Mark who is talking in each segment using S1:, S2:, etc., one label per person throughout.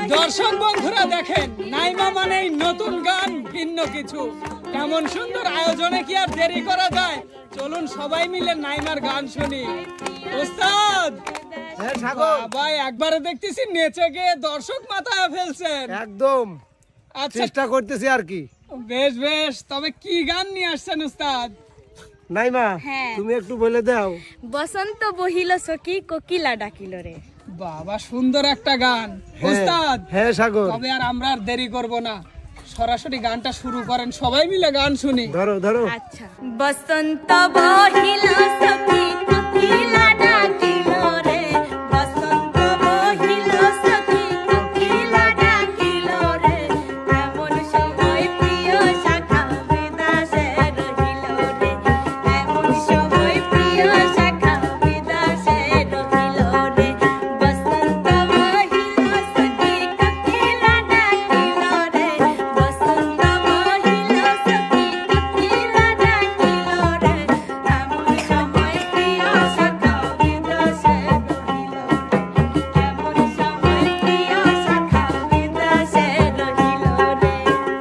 S1: দর্শক বন্ধুরা দেখেন, নাইমা মানেই নতুন গান, ভিন্ন কিছু। কেমন সুন্দর আয়োজনে কি আর দেরি করা যায়? চলুন সবাই মিলে নাইমার গান শুনি। ওস্তাদ ভাই একবারে দেখতেছি নেচে গিয়ে দর্শক মাথায় ফেলছেন।
S2: একদম চেষ্টা করতেছি আর কি।
S1: বেশ বেশ, তবে কি গান নিয়ে আসছেন ওস্তাদ?
S2: নাইমা তুমি একটু বলে দাও।
S3: বসন্ত বহিল সখী কোকিলা ডাকিল রে।
S1: বাবা সুন্দর একটা গান ওস্তাদ।
S2: হ্যাঁ সাগর,
S1: তবে আর আমরা আর দেরি করব না, সরাসরি গানটা শুরু করেন, সবাই মিলে গান শুনি।
S2: ধরো ধরো।
S3: আচ্ছা। বসন্ত বহিল সখী কোকিলা ডাকিল রে, বসন্ত বহিল সখী কোকিলা ডাকিল রে, এমন সময় প্রিয় শাখা বিদাসে রহিল রে, এমন সময় প্রিয় শাখা বিদাসে রহিল রে, বসন্ত বহিল সখী কোকিলা ডাকিল রে, বসন্ত বহিল সখী কোকিলা ডাকিল রে, এমন সময় প্রিয় শাখা বিদাসে রহিল রে, এমন সময় প্রিয় শাখা বিদাসে রহিল রে।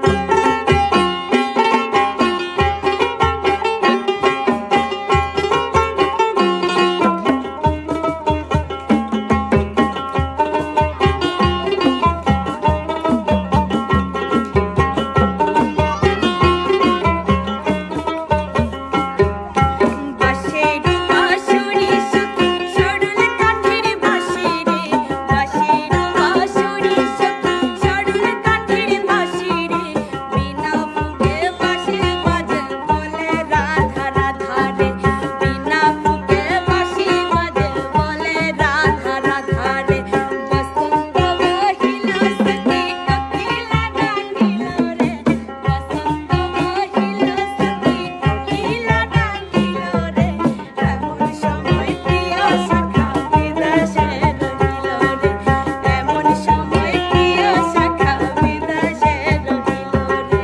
S3: বাঁশের বাঁশুরি সখী সরল কাঠের বাঁশি রে, বাঁশের বাঁশুরি সখী সরল কাঠের বাঁশি রে, বিনা ফুঁকে বাঁশি বাজে বলে রাধা রাধা রে, বিনা ফুঁকে বাঁশি বাজে বলে রাধা রাধা রে, বসন্ত বহিল সখী কোকিলা ডাকিল রে, বসন্ত বহিল সখী কোকিলা ডাকিল রে, এমন সময় প্রিয় শাখা বিদাসে রহিল রে, এমন সময় প্রিয় শাখা বিদাসে রহিল রে।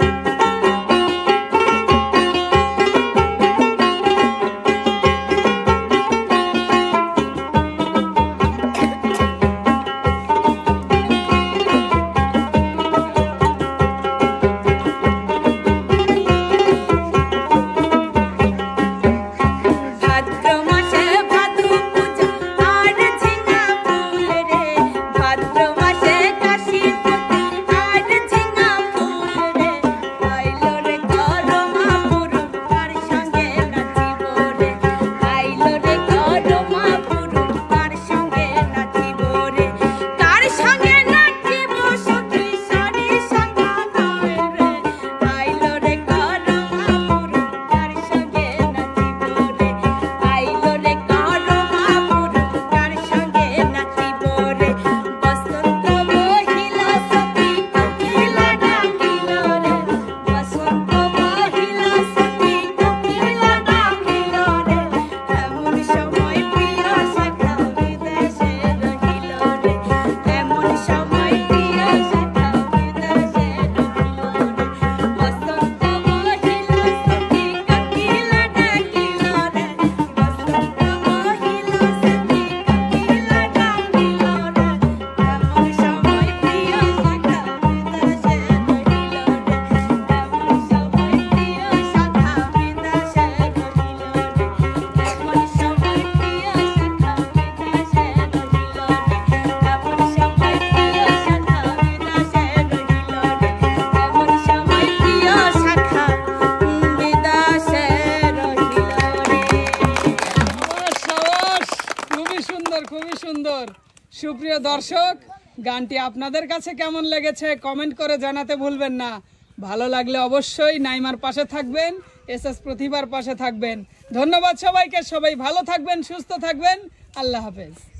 S3: ভাদ্র মাসে ভাদু পূজা আর ঝিঙা ফুল রে, ভাদ্র মাসে কাশি ফুটে আর ঝিঙা ফুল রে, আইলো রে করমা পুরুষ তার সঙ্গে নাচিব রে, আইলো রে করমা পুরুষ তার সঙ্গে নাচিব রে, তার সঙ্গে নাচিব সখী সারি সাঙ্গা নয় রে, আইলো রে করমা পুরুষ তার সঙ্গে নাচিব রে, আইলো রে করমা পুরুষ তার সঙ্গে নাচিব রে, বসন্ত বহিল সখী কোকিলা ডাকিল রে, বসন্ত বহিল সখী কোকিলা ডাকিল রে, এমন সময় প্রিয় শাখা বিদেশে রহিল রে, এমন সময় প্রিয় শাখা বিদেশে রহিল রে, বসন্ত বহিল সখী কোকিলা ডাকিল রে, বসন্ত বহিল সখী কোকিলা ডাকিল রে, এমন সময় প্রিয় শাখা বিদেশে রহিল রে, এমন সময় প্রিয় শাখা বিদেশে রহিল রে, এমন সময় প্রিয় শাখা বিদেশে রহিল রে, এমন সময় প্রিয় শাখা বিদেশে রহিল রে, এমন সময় প্রিয় শাখা বিদেশে রহিল রে।
S1: খুবই সুন্দর, খুবই সুন্দর। সুপ্রিয় দর্শক, গানটি আপনাদের কাছে কেমন লেগেছে কমেন্ট করে জানাতে ভুলবেন না। ভালো লাগলে অবশ্যই নাইমার পাশে থাকবেন, এসএস প্রতিভার পাশে থাকবেন। ধন্যবাদ সবাইকে, সবাই ভালো থাকবেন, সুস্থ থাকবেন। আল্লাহ হাফেজ।